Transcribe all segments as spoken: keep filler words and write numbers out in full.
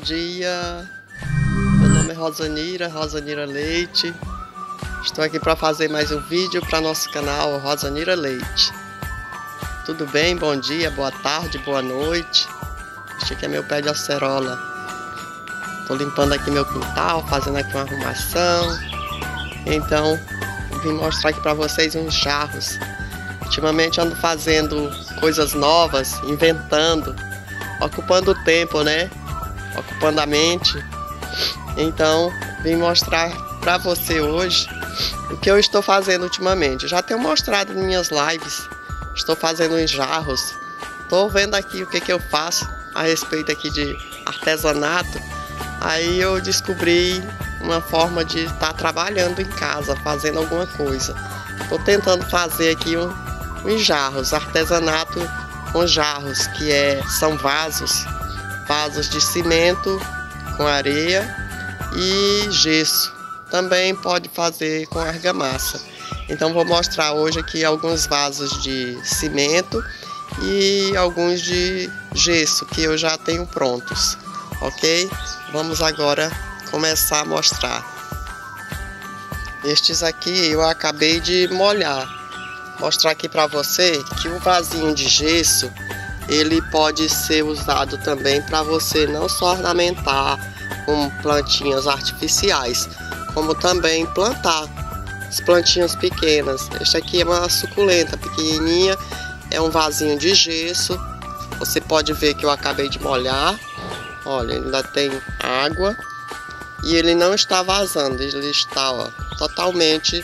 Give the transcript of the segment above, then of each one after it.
dia. Meu nome é Rosanira, Rosanira Leite. Estou aqui para fazer mais um vídeo para nosso canal Rosanira Leite. Tudo bem? Bom dia, boa tarde, boa noite. Este aqui é meu pé de acerola. Estou limpando aqui meu quintal, fazendo aqui uma arrumação. Então, vim mostrar aqui para vocês uns jarros. Ultimamente ando fazendo coisas novas, inventando, ocupando o tempo, né? Ocupando a mente. Então, vim mostrar para você hoje o que eu estou fazendo ultimamente. Já tenho mostrado em minhas lives. Estou fazendo uns jarros. Estou vendo aqui o que, que eu faço a respeito aqui de artesanato. Aí eu descobri uma forma de estar trabalhando em casa, fazendo alguma coisa. Estou tentando fazer aqui um, uns jarros, artesanato com jarros, que é, são vasos, vasos de cimento com areia e gesso. Também pode fazer com argamassa. Então vou mostrar hoje aqui alguns vasos de cimento e alguns de gesso que eu já tenho prontos, ok? Vamos agora começar a mostrar. Estes aqui eu acabei de molhar. Mostrar aqui para você que o vasinho de gesso ele pode ser usado também para você não só ornamentar com plantinhas artificiais, como também plantar as plantinhas pequenas. Este aqui é uma suculenta pequenininha, é um vasinho de gesso. Você pode ver que eu acabei de molhar. Olha, ainda tem água e ele não está vazando, ele está, ó, totalmente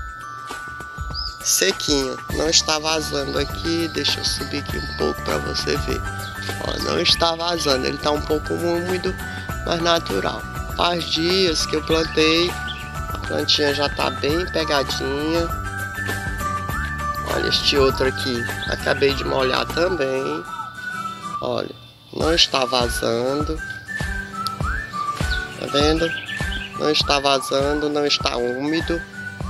sequinho, não está vazando aqui. Deixa eu subir aqui um pouco para você ver. Ó, não está vazando, ele está um pouco úmido, mas natural. Faz dias que eu plantei, a plantinha já está bem pegadinha. Olha este outro aqui, acabei de molhar também. Olha, não está vazando, tá vendo? Não está vazando, não está úmido.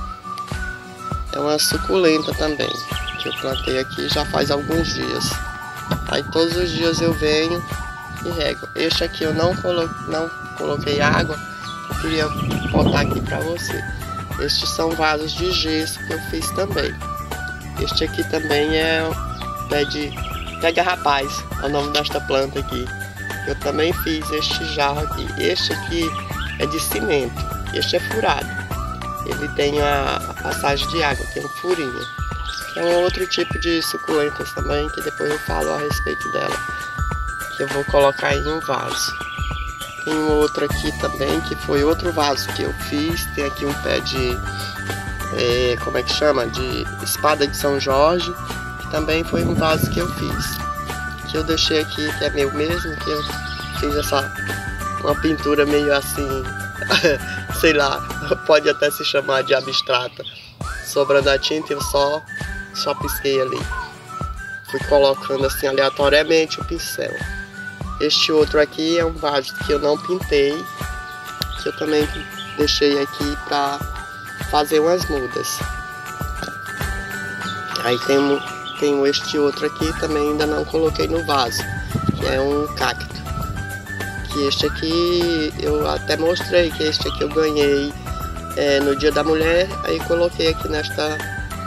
É uma suculenta também, que eu plantei aqui já faz alguns dias. Aí todos os dias eu venho e rego. Este aqui eu não, colo não coloquei água, eu queria botar aqui para você. Estes são vasos de gesso que eu fiz também. Este aqui também é pé de pega rapaz, é o nome desta planta aqui. Eu também fiz este jarro aqui. Este aqui é de cimento, este é furado. Ele tem a, a passagem de água, tem um furinho. É um outro tipo de suculentas também, que depois eu falo a respeito dela, que eu vou colocar em um vaso. Tem um outro aqui também, que foi outro vaso que eu fiz. Tem aqui um pé de, é, como é que chama? De espada de São Jorge, que também foi um vaso que eu fiz. Que eu deixei aqui, que é meu mesmo, que eu fiz essa, uma pintura meio assim, sei lá, pode até se chamar de abstrata. Sobrando a tinta, eu só, só pisquei ali. Fui colocando assim aleatoriamente o pincel. Este outro aqui é um vaso que eu não pintei, que eu também deixei aqui para fazer umas mudas. Aí tem, tem este outro aqui também ainda não coloquei no vaso, que é um cacto. Que este aqui eu até mostrei, que este aqui eu ganhei é, no Dia da Mulher. Aí coloquei aqui nesta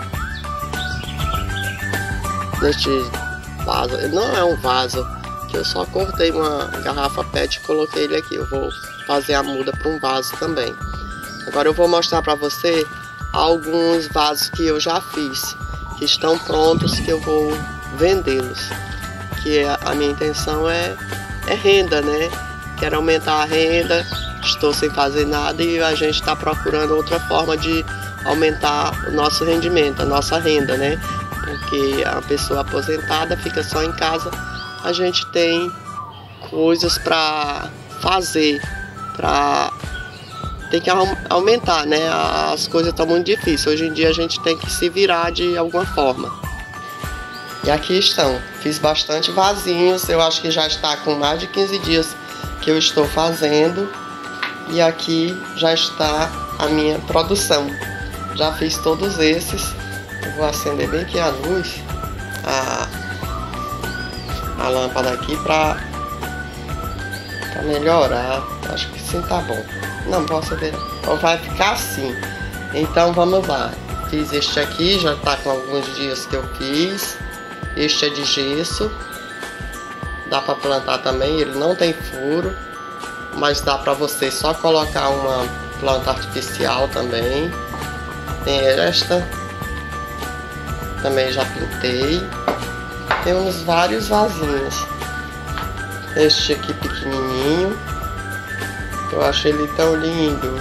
neste vaso. Não é um vaso, que eu só cortei uma garrafa pet e coloquei ele aqui. Eu vou fazer a muda para um vaso também. Agora eu vou mostrar para você alguns vasos que eu já fiz, que estão prontos, que eu vou vendê-los. Que a, a minha intenção é, é renda, né? Quero aumentar a renda, estou sem fazer nada e a gente está procurando outra forma de aumentar o nosso rendimento, a nossa renda, né? Porque a pessoa aposentada fica só em casa, a gente tem coisas para fazer, para tem que aumentar, né? As coisas estão muito difíceis. Hoje em dia a gente tem que se virar de alguma forma. E aqui estão. Fiz bastante vasinhos. Eu acho que já está com mais de quinze dias que eu estou fazendo. E aqui já está a minha produção. Já fiz todos esses. Eu vou acender bem aqui a luz, a, a lâmpada aqui, para Pra melhorar, acho que sim, tá bom. Não posso ver, não. Vai ficar assim. Então vamos lá. Fiz este aqui, já tá com alguns dias que eu fiz. Este é de gesso. Dá pra plantar também, ele não tem furo. Mas dá pra você só colocar uma planta artificial também. Tem esta. Também já pintei. Temos vários vasinhos. Este aqui pequenininho. Eu acho ele tão lindo.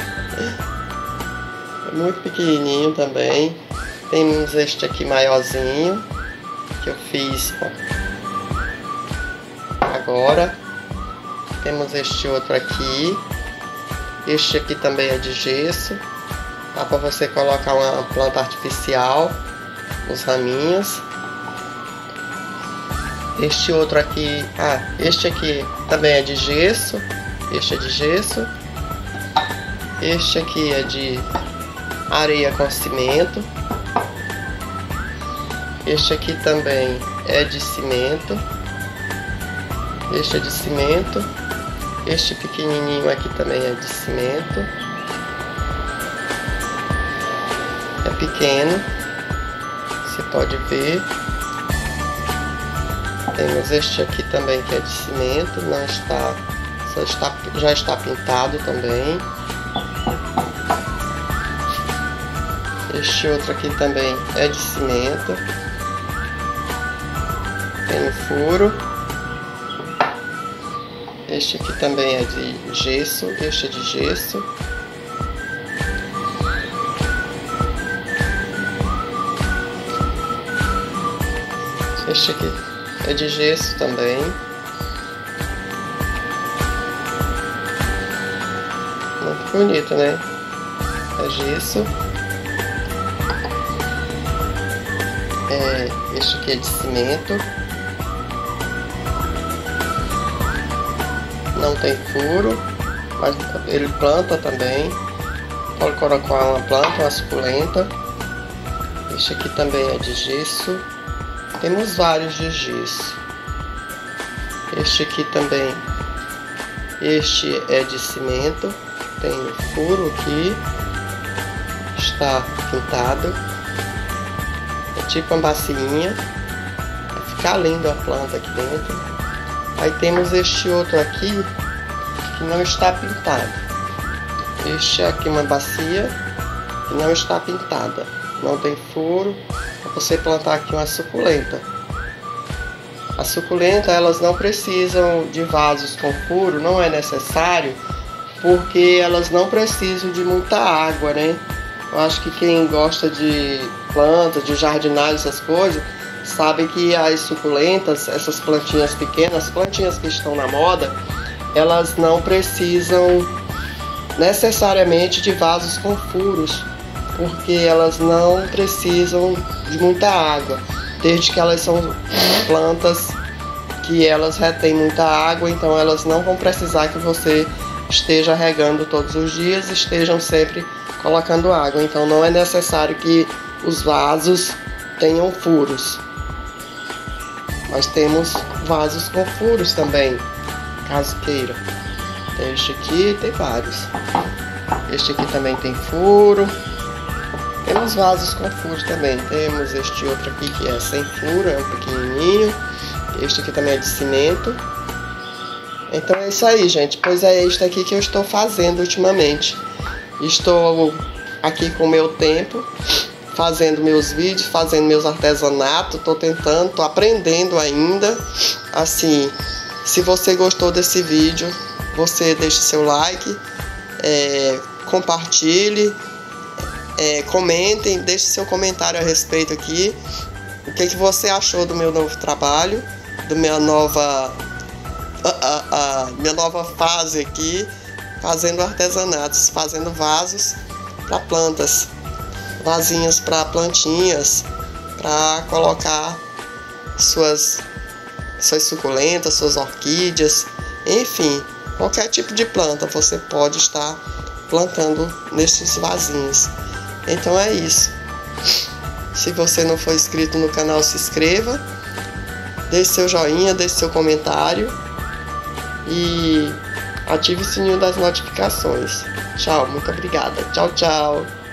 É muito pequenininho também. Temos este aqui maiorzinho, que eu fiz agora. Temos este outro aqui. Este aqui também é de gesso. Dá para você colocar uma planta artificial, os raminhos. Este outro aqui, ah, este aqui também é de gesso. Este é de gesso. Este aqui é de areia com cimento. Este aqui também é de cimento. Este é de cimento. Este pequenininho aqui também é de cimento. É pequeno, você pode ver. Temos este aqui também que é de cimento, não está, só está, já está pintado também. Este outro aqui também é de cimento, tem um furo. Este aqui também é de gesso, este é de gesso. Este aqui é de gesso também. Muito bonito, né? É gesso. É, este aqui é de cimento. Não tem furo, mas ele planta também. Pode colocar uma planta, uma suculenta. Este aqui também é de gesso. Temos vários de gesso. Este aqui também. Este é de cimento. Tem um furo aqui. Está pintado. É tipo uma bacinha. Vai ficar lindo a planta aqui dentro. Aí temos este outro aqui que não está pintado. Este aqui é uma bacia que não está pintada. Não tem furo. Para você plantar aqui uma suculenta. A suculenta, elas não precisam de vasos com furo, não é necessário, porque elas não precisam de muita água, né? Eu acho que quem gosta de plantas, de jardinagem, essas coisas, sabe que as suculentas, essas plantinhas pequenas, plantinhas que estão na moda, elas não precisam necessariamente de vasos com furos, porque elas não precisam de muita água, desde que elas são plantas que elas retêm muita água, então elas não vão precisar que você esteja regando todos os dias, estejam sempre colocando água, então não é necessário que os vasos tenham furos. Nós temos vasos com furos também, caso queira. Tem este aqui, tem vários. Este aqui também tem furo. Temos vasos com furos também. Temos este outro aqui que é sem furo, é um pequenininho. Este aqui também é de cimento. Então é isso aí, gente. Pois é este aqui que eu estou fazendo ultimamente. Estou aqui com o meu tempo, fazendo meus vídeos, fazendo meus artesanatos. Estou tentando, estou aprendendo ainda. Assim, se você gostou desse vídeo, você deixe seu like, é, compartilhe, é, comentem, deixe seu comentário a respeito aqui. O que, que você achou do meu novo trabalho, do minha nova, a, a, a minha nova fase aqui, fazendo artesanatos, fazendo vasos para plantas, vasinhos para plantinhas, para colocar suas, suas suculentas, suas orquídeas, enfim, qualquer tipo de planta você pode estar plantando nesses vasinhos. Então é isso. Se você não for inscrito no canal, se inscreva, deixe seu joinha, deixe seu comentário e ative o sininho das notificações. Tchau, muito obrigada. Tchau, tchau.